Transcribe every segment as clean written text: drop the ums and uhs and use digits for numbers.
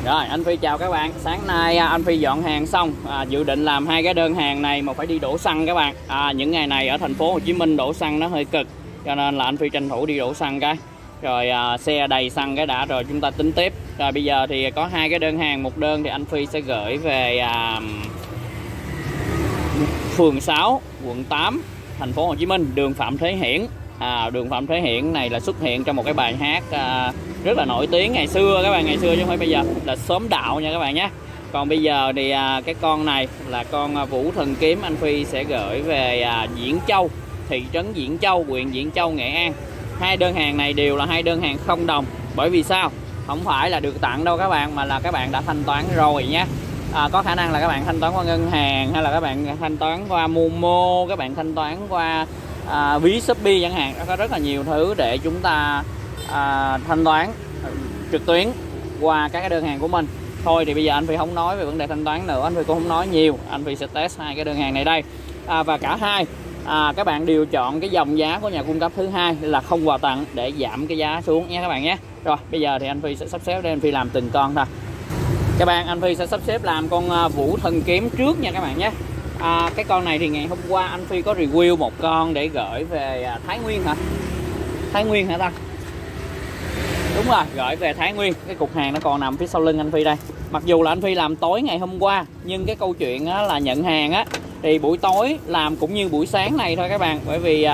Rồi anh Phi chào các bạn. Sáng nay anh Phi dọn hàng xong, dự định làm 2 cái đơn hàng này mà phải đi đổ xăng các bạn. Những ngày này ở thành phố Hồ Chí Minh đổ xăng nó hơi cực, cho nên là anh Phi tranh thủ đi đổ xăng cái. Rồi xe đầy xăng cái đã rồi chúng ta tính tiếp. Rồi bây giờ thì có 2 cái đơn hàng, một đơn thì anh Phi sẽ gửi về phường 6, quận 8, thành phố Hồ Chí Minh, đường Phạm Thế Hiển. Đường Phạm Thế Hiển này là xuất hiện trong một cái bài hát rất là nổi tiếng ngày xưa các bạn, ngày xưa chứ không phải bây giờ, là Xóm Đạo nha các bạn nhé. Còn bây giờ thì cái con này là con Vũ Thần Kiếm, anh Phi sẽ gửi về Diễn Châu, thị trấn Diễn Châu, huyện Diễn Châu, Nghệ An. 2 đơn hàng này đều là 2 đơn hàng không đồng. Bởi vì sao? Không phải là được tặng đâu các bạn, mà là các bạn đã thanh toán rồi nhé. Có khả năng là các bạn thanh toán qua ngân hàng, hay là các bạn thanh toán qua Momo, các bạn thanh toán qua ví Shopee chẳng hạn. Có rất là nhiều thứ để chúng ta thanh toán trực tuyến qua các cái đơn hàng của mình. Thôi thì bây giờ anh Phi không nói về vấn đề thanh toán nữa, anh Phi cũng không nói nhiều, anh Phi sẽ test 2 cái đơn hàng này đây. Và cả hai các bạn đều chọn cái dòng giá của nhà cung cấp thứ hai là không quà tặng để giảm cái giá xuống nha các bạn nhé. Rồi bây giờ thì anh Phi sẽ sắp xếp để anh Phi làm từng con thôi. Các bạn, anh Phi sẽ sắp xếp làm con Vũ Thần Kiếm trước nha các bạn nhé. Cái con này thì ngày hôm qua anh Phi có review một con để gửi về Thái Nguyên hả? Thái Nguyên hả ta? Đúng rồi, gửi về Thái Nguyên. Cái cục hàng nó còn nằm phía sau lưng anh Phi đây. Mặc dù là anh Phi làm tối ngày hôm qua, nhưng cái câu chuyện là nhận hàng thì buổi tối làm cũng như buổi sáng này thôi các bạn. Bởi vì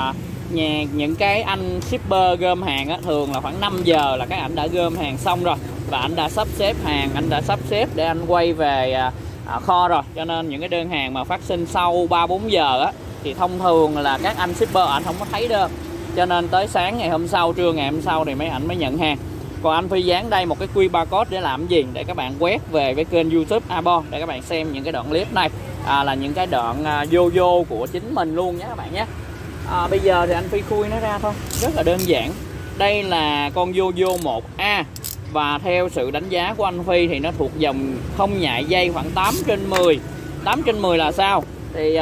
những cái anh shipper gom hàng thường là khoảng 5 giờ là các anh đã gom hàng xong rồi, và anh đã sắp xếp hàng, anh đã sắp xếp để anh quay về kho rồi. Cho nên những cái đơn hàng mà phát sinh sau 3-4 giờ thì thông thường là các anh shipper anh không có thấy đơn. Cho nên tới sáng ngày hôm sau, trưa ngày hôm sau thì mấy ảnh mới nhận hàng. Còn anh Phi dán đây một cái QR code để làm gì? Để các bạn quét về với kênh YouTube Abon để các bạn xem những cái đoạn clip này, là những cái đoạn vô của chính mình luôn nhé các bạn nhé. Bây giờ thì anh Phi khui nó ra thôi, rất là đơn giản. Đây là con Yoyo 1A, và theo sự đánh giá của anh Phi thì nó thuộc dòng không nhại dây khoảng 8/10. 8/10 là sao? Thì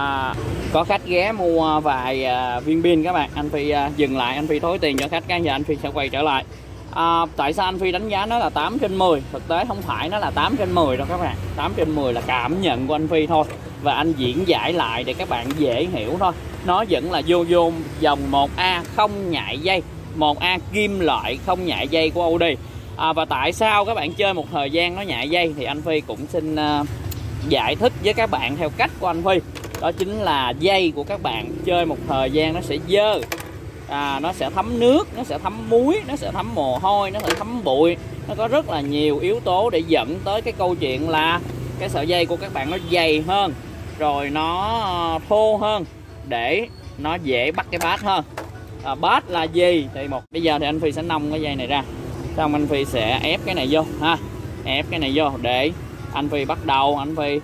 có khách ghé mua vài viên pin các bạn, anh Phi dừng lại, anh Phi thối tiền cho khách cái, giờ anh Phi sẽ quay trở lại. Tại sao anh Phi đánh giá nó là 8/10? Thực tế không phải nó là 8/10 đâu các bạn. 8/10 là cảm nhận của anh Phi thôi, và anh diễn giải lại để các bạn dễ hiểu thôi. Nó vẫn là Yoyo dòng 1A không nhại dây, 1A kim loại không nhại dây của Audi. Và tại sao các bạn chơi một thời gian nó nhại dây thì anh Phi cũng xin giải thích với các bạn theo cách của anh Phi. Đó chính là dây của các bạn chơi một thời gian nó sẽ dơ, nó sẽ thấm nước, nó sẽ thấm muối, nó sẽ thấm mồ hôi, nó sẽ thấm bụi. Nó có rất là nhiều yếu tố để dẫn tới cái câu chuyện là cái sợi dây của các bạn nó dày hơn, rồi nó thô hơn, để nó dễ bắt cái bát hơn. Bát là gì? Thì bây giờ thì anh Phi sẽ nông cái dây này ra, xong anh Phi sẽ ép cái này vô ha, ép cái này vô để anh Phi bắt đầu anh Phi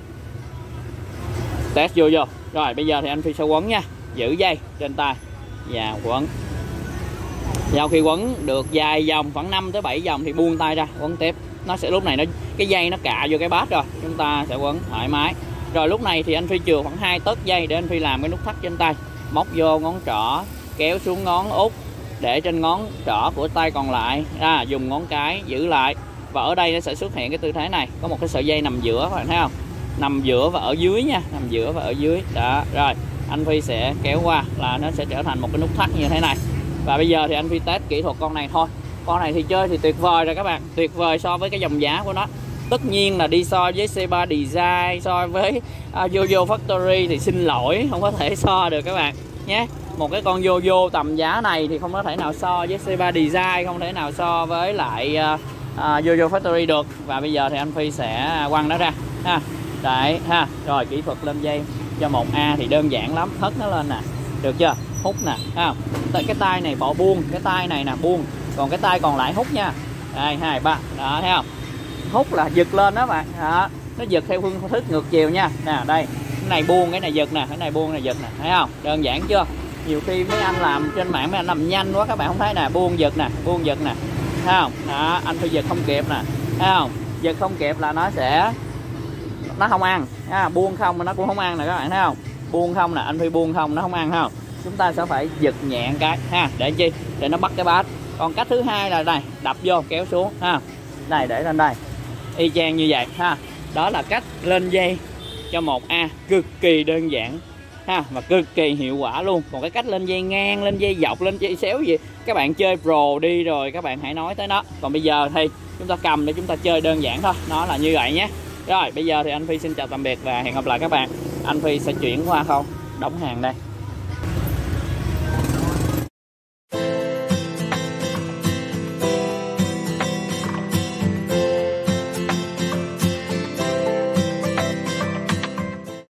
test vô. Rồi bây giờ thì anh Phi sẽ quấn nha, giữ dây trên tay và quấn. Sau khi quấn được vài vòng, khoảng 5 tới 7 vòng thì buông tay ra quấn tiếp. Nó sẽ lúc này cái dây nó cạ vô cái bát rồi, chúng ta sẽ quấn thoải mái. Rồi lúc này thì anh Phi chừa khoảng 2 tấc dây để anh Phi làm cái nút thắt trên tay, móc vô ngón trỏ, kéo xuống ngón út, để trên ngón trỏ của tay còn lại dùng ngón cái giữ lại. Và ở đây nó sẽ xuất hiện cái tư thế này, có một cái sợi dây nằm giữa, các bạn thấy không? Nằm giữa và ở dưới nha, nằm giữa và ở dưới đó. Rồi anh Phi sẽ kéo qua là nó sẽ trở thành một cái nút thắt như thế này. Và bây giờ thì anh Phi test kỹ thuật con này thôi. Con này thì chơi thì tuyệt vời rồi các bạn, tuyệt vời so với cái dòng giá của nó. Tất nhiên là đi so với C3 Design, so với Yoyo Factory thì xin lỗi, không có thể so được các bạn nhé. Một cái con Yoyo tầm giá này thì không có thể nào so với C3 Design, không thể nào so với lại Yoyo Factory được. Và bây giờ thì anh Phi sẽ quăng nó ra ha. Đấy ha. Rồi kỹ thuật lên dây cho 1A thì đơn giản lắm, hất nó lên nè, được chưa? Hút nè, ha. Cái tay này bỏ buông, cái tay này nè buông, còn cái tay còn lại hút nha. Đây 2, 3, đó thấy không? Hút là giật lên đó bạn, đó. Nó giật theo phương thức ngược chiều nha. Nè đây, cái này buông, cái này giật nè, cái này buông, cái này giật nè, thấy không? Đơn giản chưa? Nhiều khi mấy anh làm trên mạng mấy anh làm nhanh quá các bạn không thấy nè, buông giật nè, buông giật nè, thấy không? Đó, anh phải giật không kịp nè, thấy không? Giật không kịp là nó không ăn, buông không mà nó cũng không ăn nè các bạn thấy không? Buông không nè, anh Phi buông không nó không ăn không? Chúng ta sẽ phải giật nhẹ cái ha, để chi? Để nó bắt cái bát. Còn cách thứ hai là đây, đập vô kéo xuống ha. Này để lên đây. y chang như vậy ha. Đó là cách lên dây cho 1A cực kỳ đơn giản ha, và cực kỳ hiệu quả luôn. Còn cái cách lên dây ngang, lên dây dọc, lên dây xéo gì các bạn chơi pro đi rồi các bạn hãy nói tới nó. Còn bây giờ thì chúng ta cầm để chúng ta chơi đơn giản thôi, nó là như vậy nhé. Rồi bây giờ thì anh Phi xin chào tạm biệt và hẹn gặp lại các bạn. Anh Phi sẽ chuyển qua khâu đóng hàng đây.